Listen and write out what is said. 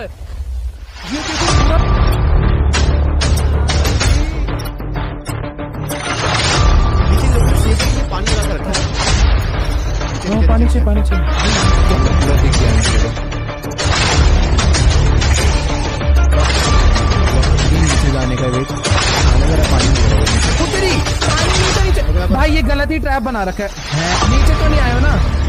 है। ये देखो पूरा नीचे लोगों ने पानी लगा कर रखा है। पानी से पूरा दिख गया नीचे जाने का वेट आने वाला पानी नीचे भाई, ये गलत ही ट्रैप बना रखा है। नीचे तो नहीं आयो ना।